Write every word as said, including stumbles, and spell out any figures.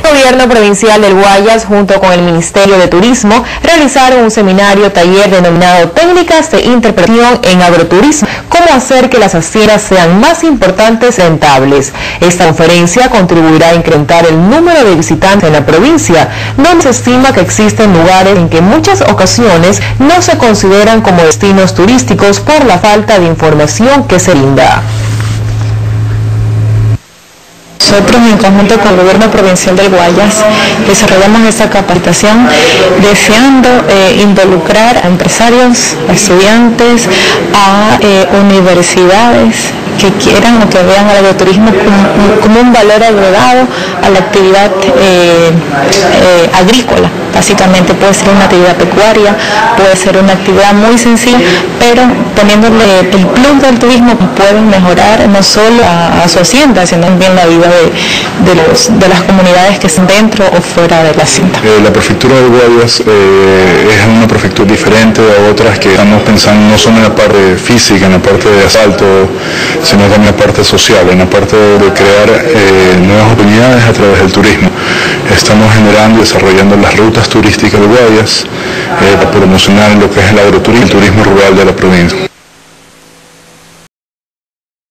El Gobierno Provincial del Guayas, junto con el Ministerio de Turismo, realizaron un seminario taller denominado Técnicas de Interpretación en Agroturismo, cómo hacer que las haciendas sean más importantes y rentables. Esta conferencia contribuirá a incrementar el número de visitantes en la provincia, donde se estima que existen lugares en que en muchas ocasiones no se consideran como destinos turísticos por la falta de información que se brinda. Nosotros, en conjunto con el Gobierno Provincial del Guayas, desarrollamos esta capacitación deseando eh, involucrar a empresarios, a estudiantes, a eh, universidades que quieran o que vean al agroturismo como, como un valor agregado a la actividad eh, eh, agrícola. Básicamente puede ser una actividad pecuaria, puede ser una actividad muy sencilla, pero poniéndole el plus del turismo pueden mejorar no solo a, a su hacienda, sino también la vida de, de, los, de las comunidades que están dentro o fuera de la hacienda. Eh, la prefectura de Guayas eh, es una prefectura diferente a otras que estamos pensando no solo en la parte física, en la parte de asalto, sino también en la parte social, en la parte de crear eh, nuevas oportunidades a través del turismo. Estamos generando y desarrollando las rutas turísticas de Guayas eh, para promocionar lo que es el agroturismo y el turismo rural de la provincia.